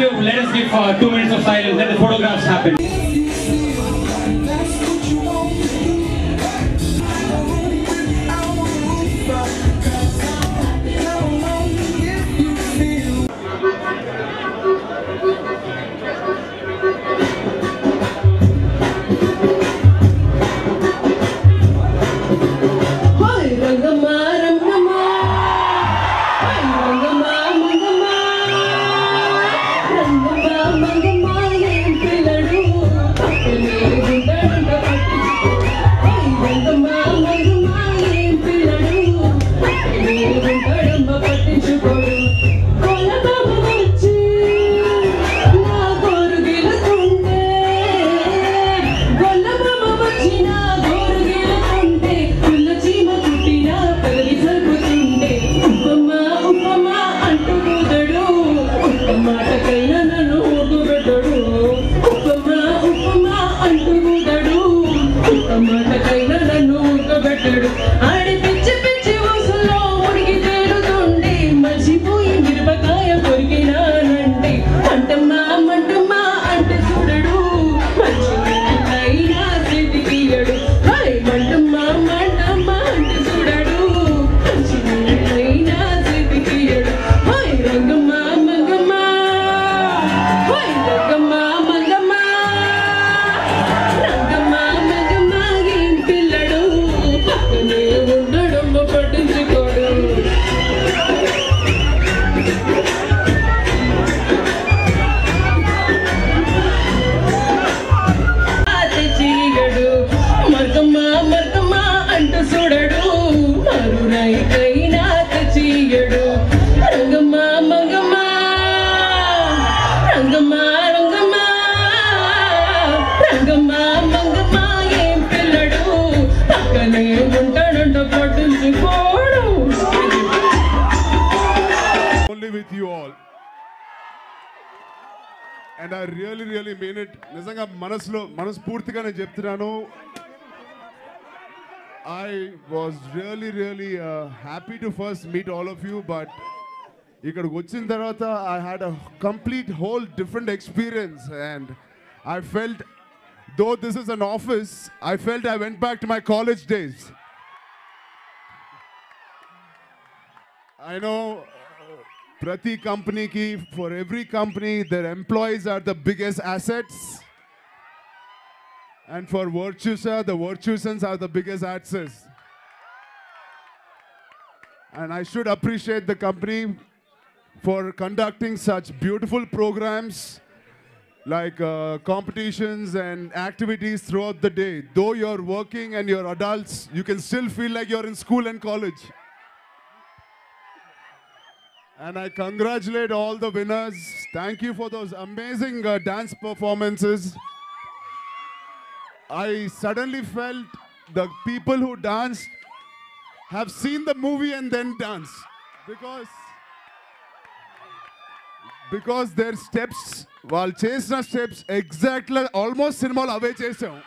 let us give 2 minutes of silence. Let the photographs happen. Only with you all. And I really mean it. Nizanga manaspurtigane cheptunanu. I was really happy to first meet all of you, but ikkadiki vachin tarvata I had a complete whole different experience, and I felt, though this is an office, I felt I went back to my college days. I know Prati company ki, for every company, their employees are the biggest assets. And for Virtusa, the Virtusans are the biggest assets. And I should appreciate the company for conducting such beautiful programs like competitions and activities throughout the day. Though you're working and you're adults, you can still feel like you're in school and college. And I congratulate all the winners. Thank you for those amazing dance performances. I suddenly felt the people who danced have seen the movie and then dance. Because their steps, while chesna steps, exactly almost cinema away chesam.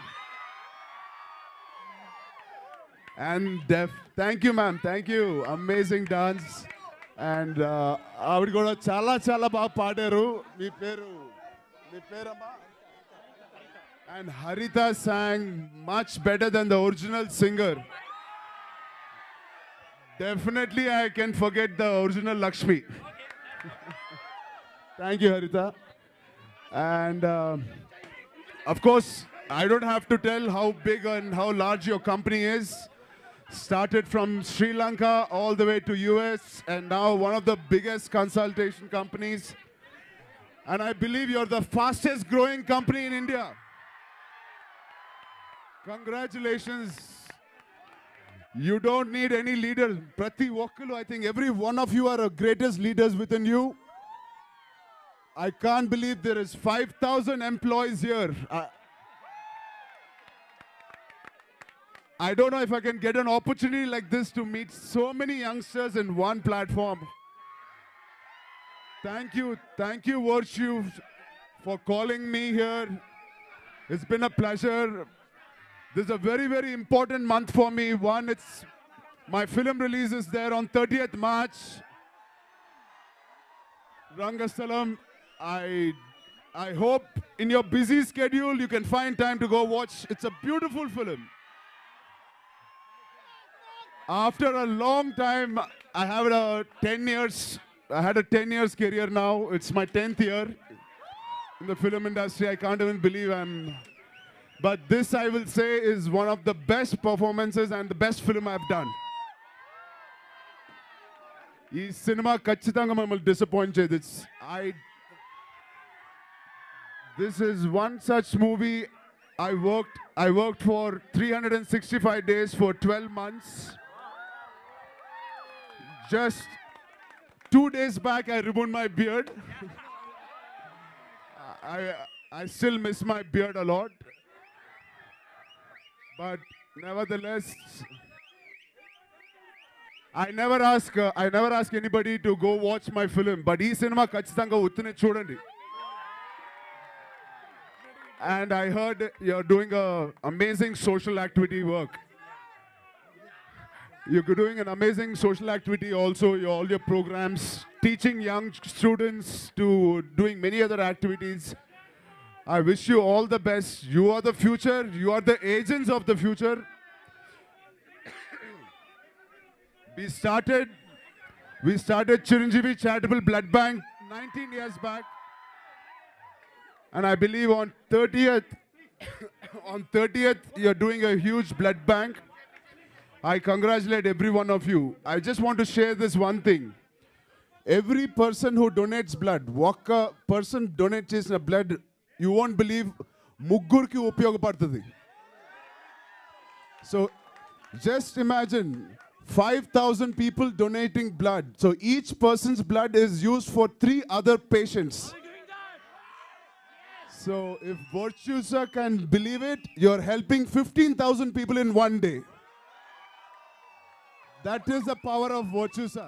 And thank you, ma'am. Thank you. Amazing dance. And ఆవిడ కూడా చాలా బాగా పాడారు. మీ పేరమ్మా? And Harita sang much better than the original singer. Definitely I can forget the original Lakshmi. Thank you, Harita. And of course, I don't have to tell how big and how large your company is. Started from Sri Lanka all the way to US, and now one of the biggest consultation companies. And I believe you're the fastest growing company in India. Congratulations. You don't need any leaders. Prati Wakalu, I think every one of you are the greatest leaders within you. I can't believe there is 5,000 employees here. I don't know if I can get an opportunity like this to meet so many youngsters in one platform. Thank you, Virtue, for calling me here. It's been a pleasure. This is a very important month for me. One, it's my film release is there on 30th March. Rangasthalam. I I hope in your busy schedule you can find time to go watch. It's a beautiful film. After a long time, I have a 10 years. I had a 10 years career now. It's my 10th year in the film industry. I can't even believe I'm. But this, I will say, is one of the best performances and the best film I've done. This cinema kachitanga mammal disappointed. This is one such movie. I worked for 365 days for 12 months. Just 2 days back, I removed my beard. I still miss my beard a lot. But nevertheless, I never ask anybody to go watch my film. But this cinema kachitanga uttune chudandi. And I heard you're doing amazing social activity work. You're doing an amazing social activity also, all your programs, teaching young students to doing many other activities. I wish you all the best. You are the future. You are the agents of the future. We started Chiranjeevi Charitable Blood Bank 19 years back. And I believe on 30th, you're doing a huge blood bank. I congratulate every one of you. I just want to share this one thing. Every person who donates blood, one person donates blood, you won't believe, muggurki upayogapadtadi. So just imagine 5,000 people donating blood. So each person's blood is used for 3 other patients. So if Virtusa can believe it, you're helping 15,000 people in one day. That is the power of Virtusa.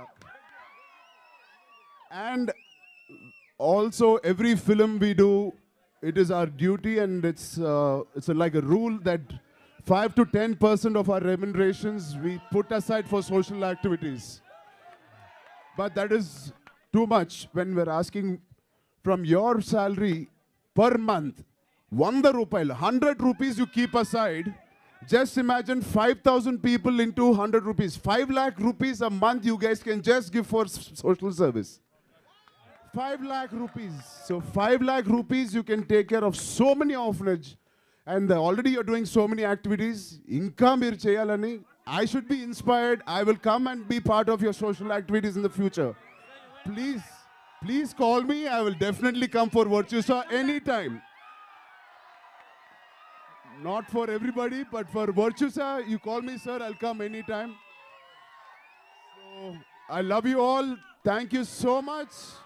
And also every film we do, it is our duty, and it's like a rule that 5 to 10% of our remunerations we put aside for social activities. But that is too much when we're asking from your salary per month, 100 rupees you keep aside. Just imagine 5,000 people into 100 rupees. 5 lakh rupees a month you guys can just give for social service. 5 lakh rupees. So 5 lakh rupees you can take care of so many orphanage. And already you're doing so many activities. Inka meer cheyalani. I should be inspired. I will come and be part of your social activities in the future. Please call me. I will definitely come for Virtusa anytime. Not for everybody, but for Virtusa, you call me, sir, I'll come anytime. So, I love you all. Thank you so much.